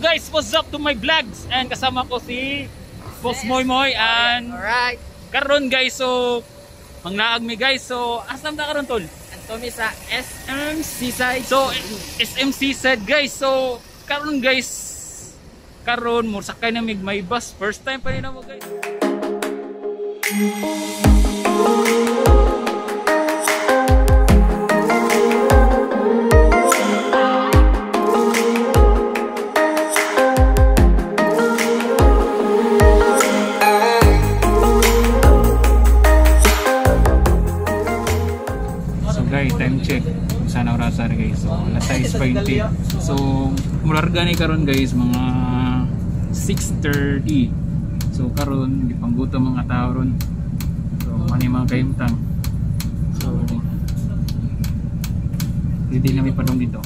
guys, what's up to my vlogs? And kasama ko si Boss Moy Moy. And alright. karon guys, so manglaag mi guys. So asam ta karon tol? Antomi sa SMC side. So SMC side guys. So karon guys, karon mo sakay na may bus. First time pa rin mo guys. Time check sana orasa guys, so alas 6:20. So mularga ni karon guys mga 6:30. So karon gipanggutom mga tao ron, so mani mga kayumtang, so hindi na may padong dito.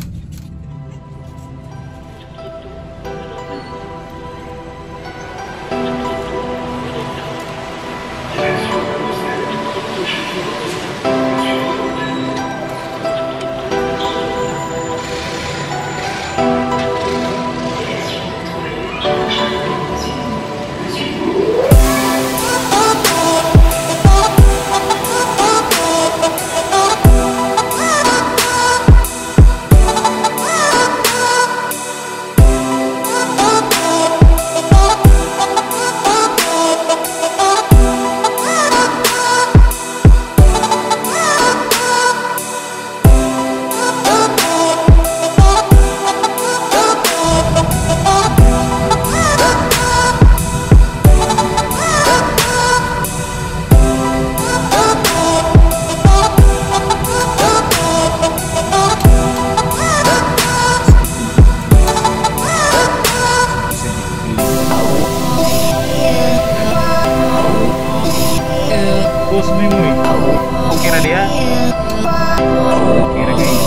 Boss Moy Moy, okay na dia? Okay na guys.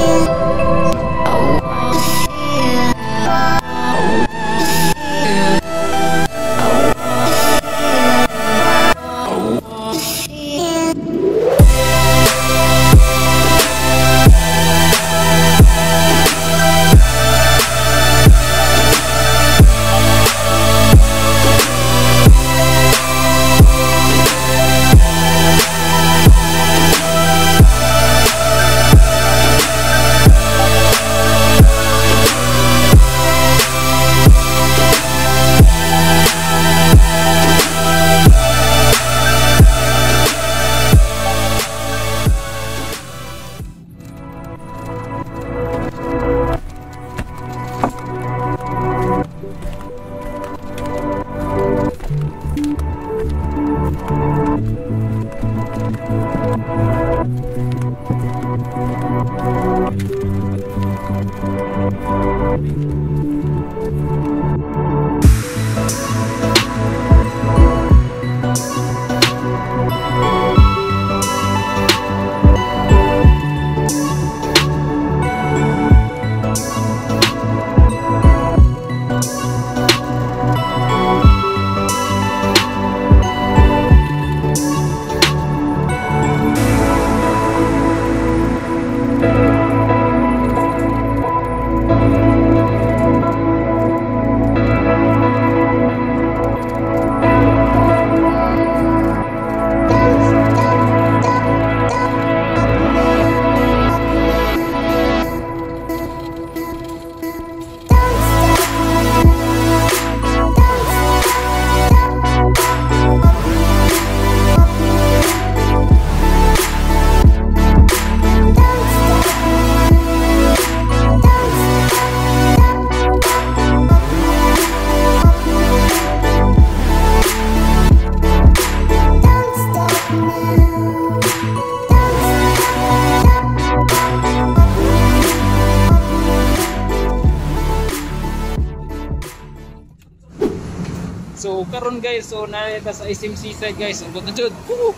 So karon guys, so narita sa SMC side guys, ang ganda jud.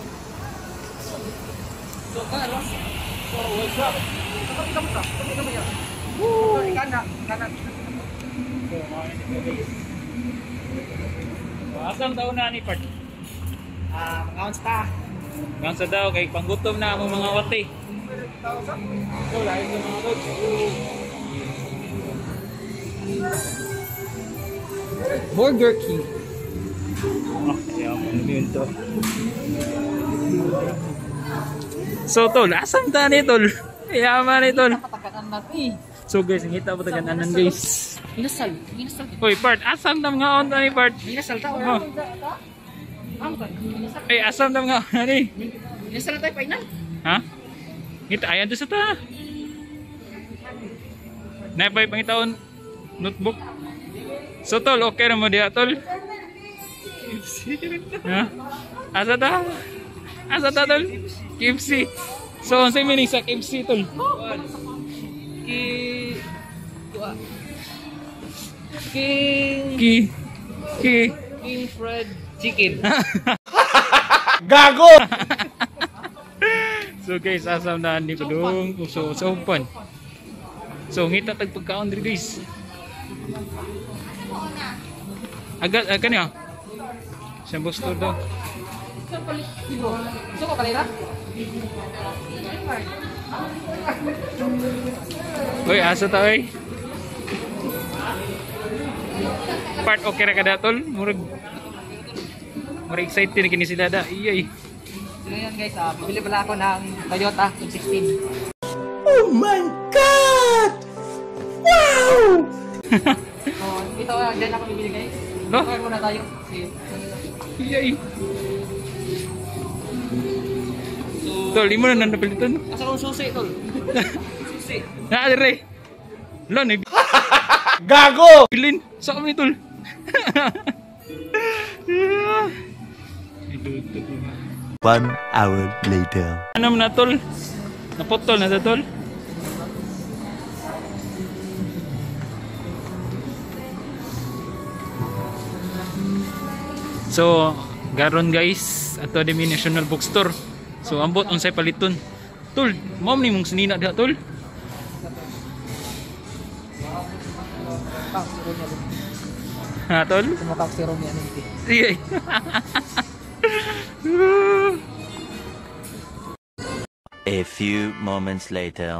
So karon, so what's up? Kapit mo yan. Woo! Kanan. So asam taon na ni part? Mga ounce pa. Ngayon sa daw kay panggutom na among mga wati. So lain sa mga lods. Burger King. Oh, kaya ano yun to. So tol, asam ta ni tol? Yaman ni tol. Pataganan natin. So guys, ngita pa tagananan guys. Inasal. Hoy part, asam tam nga on ni part. Inasal ta. Oh. Ay, asam tam nga on ni. Inasal tayo pa inan. Ha? Ngita ayan to sa ta. Naipay pangitaon notebook. So tol, okay na mo diha tol? Ha? Asa ta? Asa ta tol? KFC. So, ang sa'yo meaning sa KFC tol? King fried chicken. Gago! So guys, asam na ni Padung. So, upan. So, ngita tag pagkaon diri guys. Agad, kanya. Sa gusto daw. So ko kalira? Uy, asa ta oy? Part okay ra kada tol? Murag excited na kini sila da. Iyay. So yun guys, bibili pala ako ng Toyota 2016. Oh my God! Wow! So ito, dyan ako bibili guys. No? Kaya muna tayo. Iyay. Tol, di mo na napilitan. Asa kong susi, tol? Susi. Na, dire. Lo, ni Gago! bilin. Sa kami tol. One hour later. Ano na tol? Napotol na sa tol? So, garon guys, ato demi National Bookstore. So, ambot unsay paliton. Tol, mao ni mong sinina diha tol. Ha tol? Kumakak si Romy Anunti. Sige. A few moments later.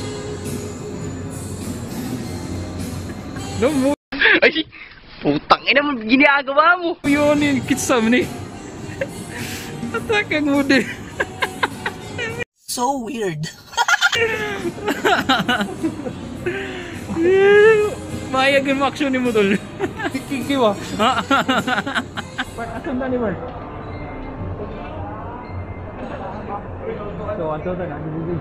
No mo. Ay! Putang ina mo, ginagawa mo! Yun yung kitsam ni. Atakan mo din. So weird. Mayagan mo action ni mo tol. Kikiwa. Part asan ba ni Bart? So ato ta na dito.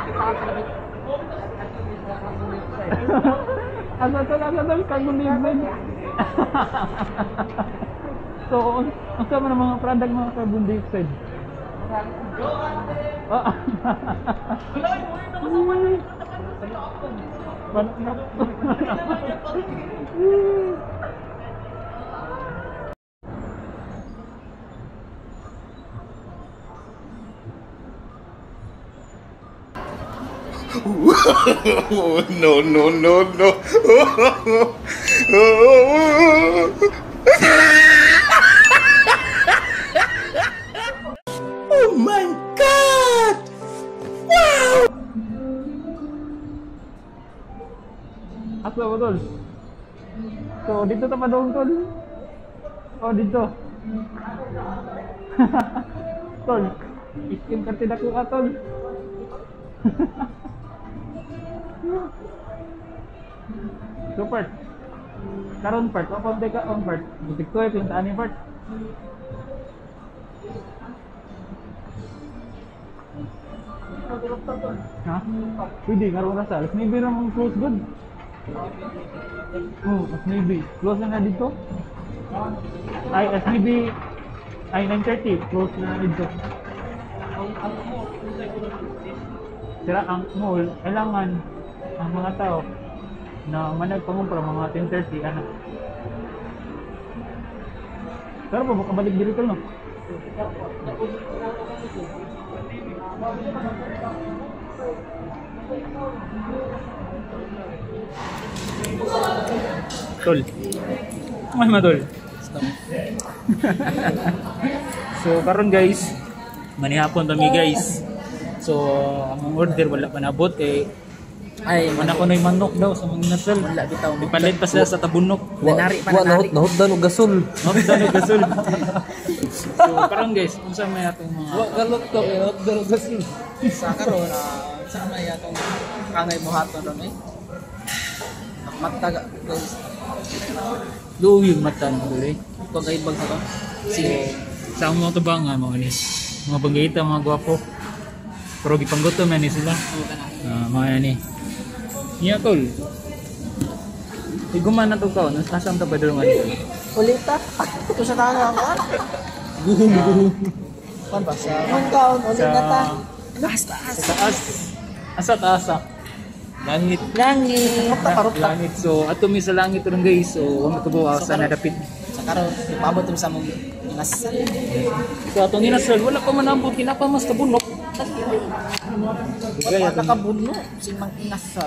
Asa tol kaguniban. So unsa man ang mga product mga carbon dioxide? No, no, no, no. Oh my God! Wow! Asa ba tol? So dito ta padong tol. Oh dito. Tol. Iskin partida ko ka tol. So part. Karon part, o ka on part. Butik ko yung taan part. Ha? Pwede, karon ka sa. Maybe na mong close good. Oh, as maybe. Close na dito. Ay, as maybe. Ay, 9:30. Close na dito. Sira ang mall, kailangan ang mga tao na managpangumpra mga 10:30 ano. Pero pa makabalik dito no. Tol. Ay madol. So karon guys, manihapon kami guys. So ang order wala pa nabot Ay, Mana ko na manok daw sa mga nasal. wala bitaw mo. Ipalit pa sila sa tabunok. Nanari pa nanari. Nahot og gasol. Hotdog o gasol. So, karon guys, kung saan may atong mga... Galot to, nahot og gasol. Sa karon sa may atong kangay mo haton ron eh. Mataga guys. Luo yung mata ng duli. Kung kay bag ko. Sige. Sa mga tubangan, mga ni. Mga banggita, mga gwapo. Pero gipanggutom na ni sila. Mga ni. Iya tol. Iguman na to ka. Nasam ta ba doon nga ni? Ulita. Ito sa tanga ko. Kan ba sa kaon ulit na ta. Sa taas. Asa taas ah. Langit. Langit. Langit. So, ato mi sa langit ron guys. So, wala to buwa sa nadapit. Sa karon ipabot sa mong inas. So, atong inasal, wala pa man ambot. Kinapamas ka bunok. Wala nakabuno si mang inasal.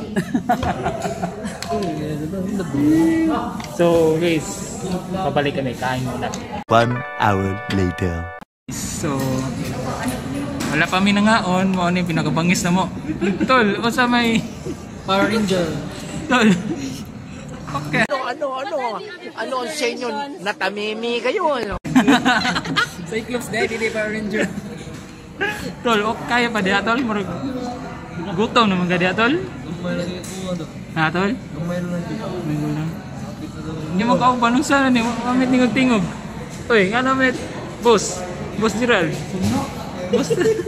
So, guys, pabalik kami. Kain muna. 1 hour later. So, wala pa mi nangaon. Mo ni pinakabangis na mo. Tol, o sa may... Power Ranger. Tol. Okay. Ano ang sa inyo? Natamimi kayo, ano? Cyclops dahil hindi Power Ranger. Tol, kaya pa diya, tol? Murag... Gutom naman ka diya, tol? Gamay lagi ko, ano? Ha, tol? Gamay lang. Hindi mo kaupa nung sana ni mamit tingog-tingog. Uy, nga namit. Boss. Boss Gerald. Boss.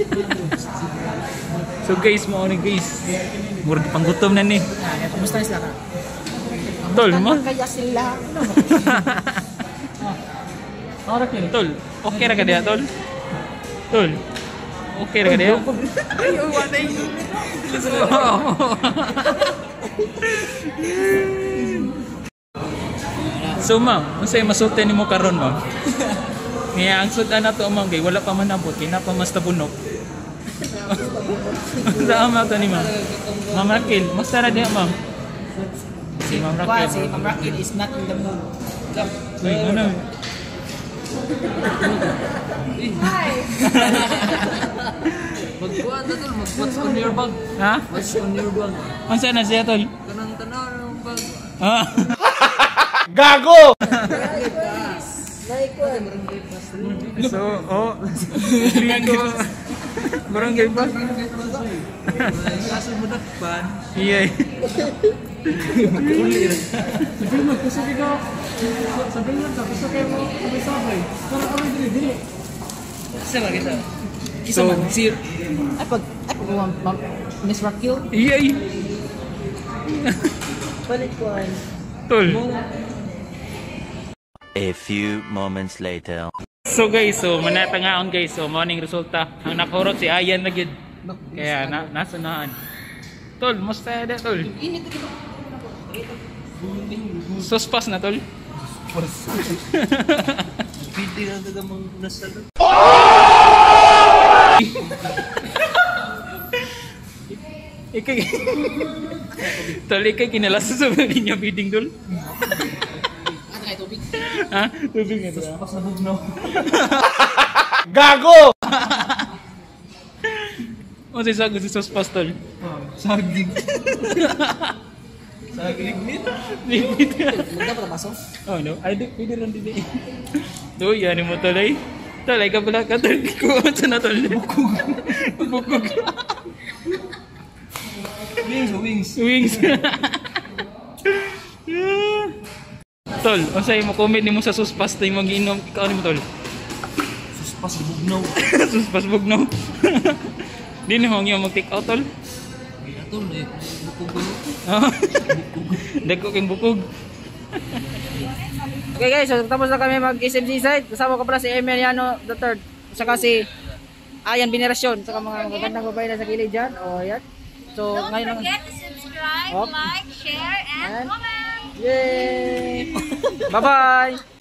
So guys, mo ni guys. Murag panggutom na ni. Kumusta na sila ka? Tol, mo? Kaya sila. Ora kin, tol. Okay ra ka diya, tol? Tol. Okay ra ka diya? Ay, wala yun. So ma'am, unsay masulti nimo karon ma'am? Nga ang sudan nato ma'am kay wala pa man abot kay napa mas tabunok. Sa ama to ni ma'am. Ma'am Rakil, musta ra diha ma'am? Si Ma'am Rakil. Si Ma'am Rakil is not in the mood. Uy, ano? Magkuhan na tol, what's on your bag? Ha? What's on your bag? Unsa na siya tol? Kanang tanaw ng bag. Ah. So, oh. Barangay pa. Kaso mo dakpan. Iya. Sa mga kita. Kisa So- man sir. Ay pag Ma'am Miss Rakil. Iya. Balik ko ay. Tol. A few moments later. So guys, so manatangaon guys. So morning resulta. Ang nakurot si Ayan na gid. Kaya nasunaan. Tol, musta da tol? Suspas na tol. Pwede na nagamang nasalo. Ikay. Tol, ikay kinalaso sa niya bidding tol. Ano kay tubig? Ha? Tubig nga ba? Pasabog no. O si Sago si Suspas tol. Saging. Saging nit. Bibit. Magda pa pasok. Oh no, ay di pwede rin din. Do yan mo tolay. Tolay ka pala ka tol. Ko sa na tol. Bukog. Bukog. Wings. Wings. Tol, unsay mo comment nimo sa Suspas tay mo giinom ikaw nimo tol? Suspas bugnaw. Suspas bugnaw. Di ni mo mag take out tol. Kaya tol, bukog ko. Dagko kang bukog. Okay guys, so tapos na kami mag-SMC side. Kasama ko pala si Emiliano III. Saka si Ayan Venerasyon. Saka mga magandang babae na sa gilid dyan. O yan. So Don't ngayon forget to subscribe, Up. like, share, and And- comment. Yay! Bye-bye!